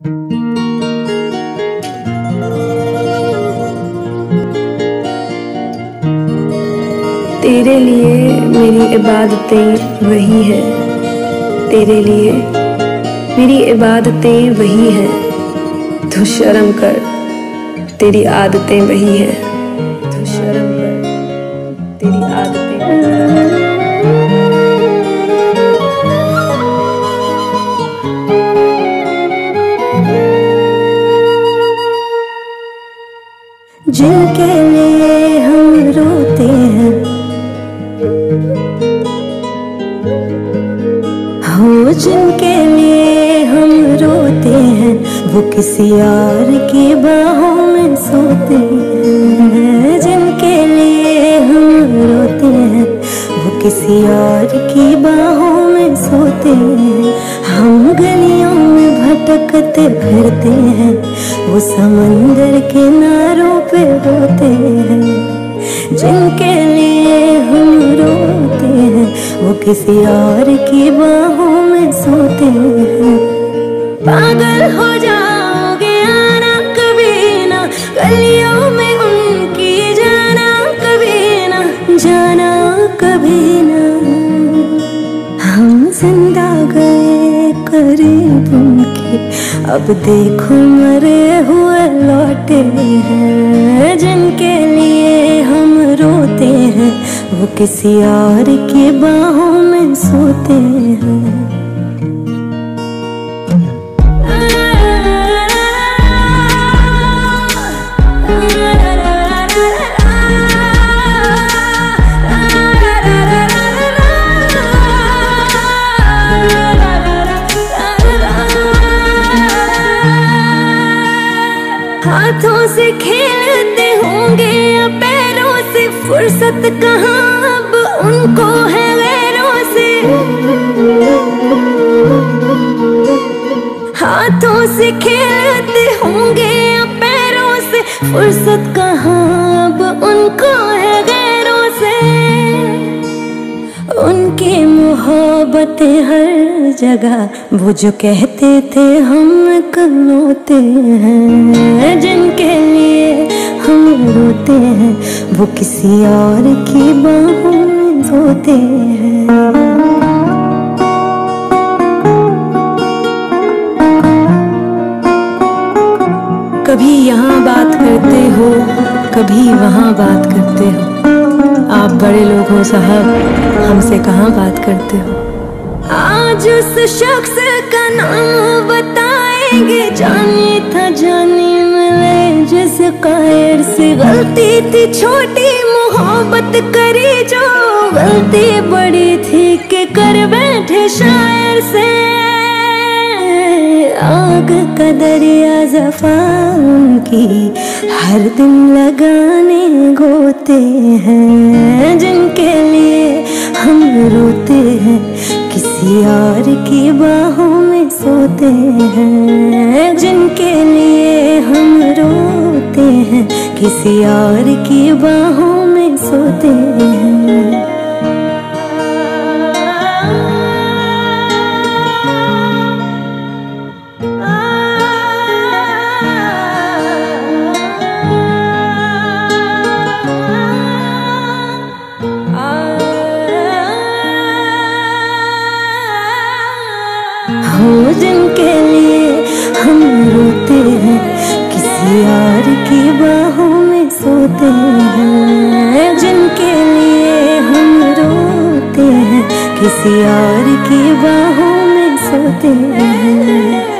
तेरे लिए मेरी इबादतें वही है, तेरे लिए मेरी इबादतें वही हैं। तू शर्म कर, तेरी आदतें वही हैं। तू शर्म कर, तेरी आदतें वही हैं। जिनके लिए हम रोते हैं, हो जिनके लिए हम रोते हैं, वो किसी और की बाहों में सोते हैं। जिनके लिए हम रोते हैं, वो किसी और की बाहों में सोते हैं। हम गलियों में भटकते फिरते हैं, वो समंदर किनारों पे होते हैं। जिनके लिए हम रोते हैं, वो किसी और की बाहों में सोते हैं। पागल हो जाओगे आना कभी ना, गलियों में उनकी जाना कभी ना, जाना कभी ना। हम जिंदा गए करीब उनके, अब देखो मरे हुए लौटे हैं। जिनके लिए हम रोते हैं, वो किसी और की बाहों में सोते हैं। हाथों से खेलते होंगे या पैरों से, फुर्सत कहाँ अब उनको है गैरों से। हाथों से खेलते होंगे या पैरों से, फुर्सत कहाँ अब उनको है गैरों से। उनकी मोहब्बतें हर जगह, वो जो कहते थे हम करते हैं। जिनके लिए हम रोते हैं, वो किसी और की बाहों में सोते हैं। कभी यहाँ बात करते हो, कभी वहाँ बात करते हो। आप बड़े लोग हो साहब, हमसे कहाँ बात करते हो। आज उस शख्स का नाम बताएंगे, जाने था जाने मिले जिस कायर से। गलती थी छोटी मोहब्बत करी जो, गलती बड़ी थी कि कर बैठे शायर से। आग का दरिया ज़फ़ा उनकी, हर दिन लगाने गोते हैं। जिनके लिए हम रोते हैं, किसी और की बाहों में सोते हैं। जिनके लिए हम रोते हैं, किसी और की बाहों में सोते हैं। हो जिनके लिए हम रोते हैं, किसी और की बाहों में सोते हैं। जिनके लिए हम रोते हैं, किसी और की बाहों में सोते हैं।